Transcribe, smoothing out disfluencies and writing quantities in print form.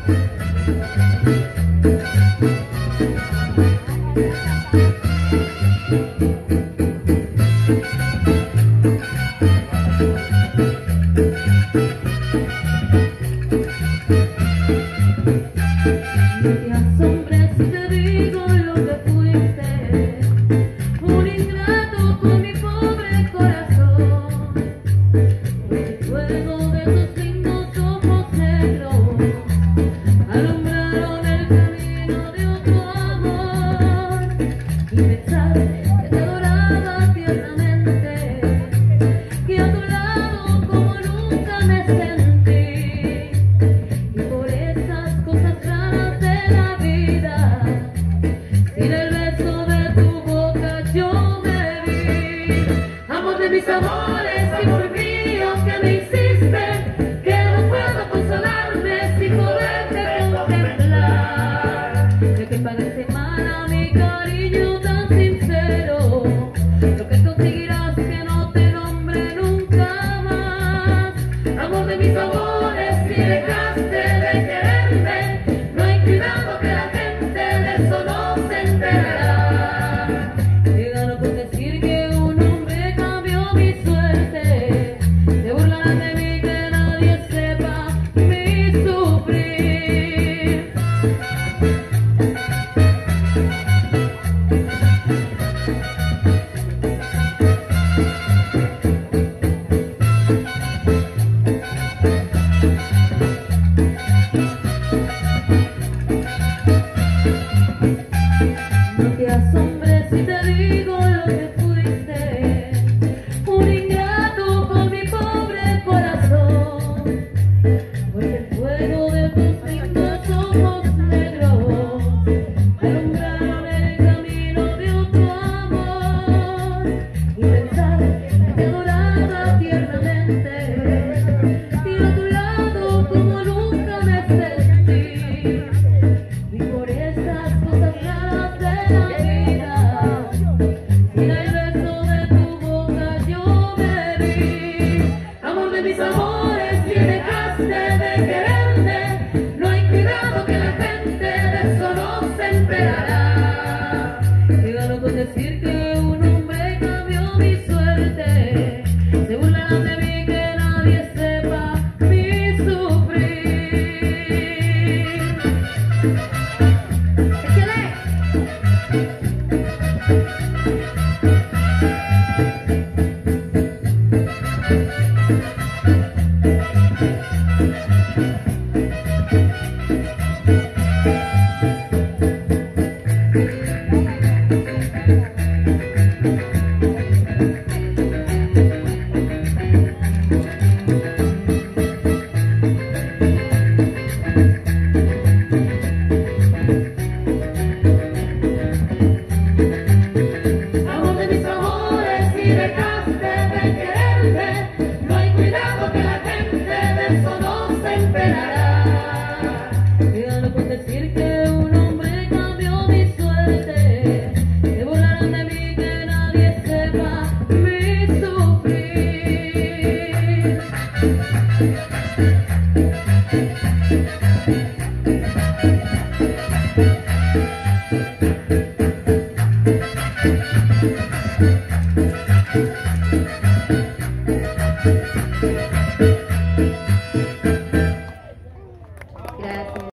te asombres si te digo lo que fuiste, un ingrato con mi pobre corazón, porque el fuego de tus lindos ojos negros alumbraron el camino de otro amor, y pensar que te adoraba tiernamente, que a tu lado como nunca me sentí, y por esas cosas raras de la vida, sin el beso de tu boca yo me vi. Amor de mis amores, y por mío que me hiciste, que no puedo consolarme sin poderte contemplar. De que pague semana mi cariño tan sincero, lo que conseguirás que no te nombre nunca más. Amor de mis amores, si dejaste de quererme, no hay cuidado que la gente de eso no se enterará. Te gano con decir que un hombre cambió mi suerte, se burlarán de mí que nadie sepa mi sufrir. No te asombres si te digo lo que fuiste, un ingrato con mi pobre corazón, porque el fuego de tus lindos ojos negros alumbraron el camino de otro amor, y pensar que te adoraba tiernamente, y a tu lado como nunca me sentí, y por esas cosas raras de la vida, sin el beso de tu boca yo me vi. Amor de mis amores, si dejaste de quererme, no hay cuidado que la gente de eso no se enterará. Que gano con decir que un hombre cambió mi suerte, se burlarán de mí que nadie sepa mi sufrir. Amor de mis amores, si dejaste de quererme, no hay cuidado que la gente de eso no se enterará. Que gano con decir que un hombre cambió mi suerte, se burlarán de mí que nadie sepa mi sufrir.